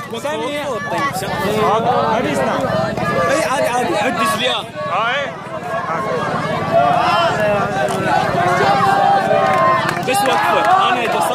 سامي هذه اسمع. اي عادي عد رجليها. بس وقفه انا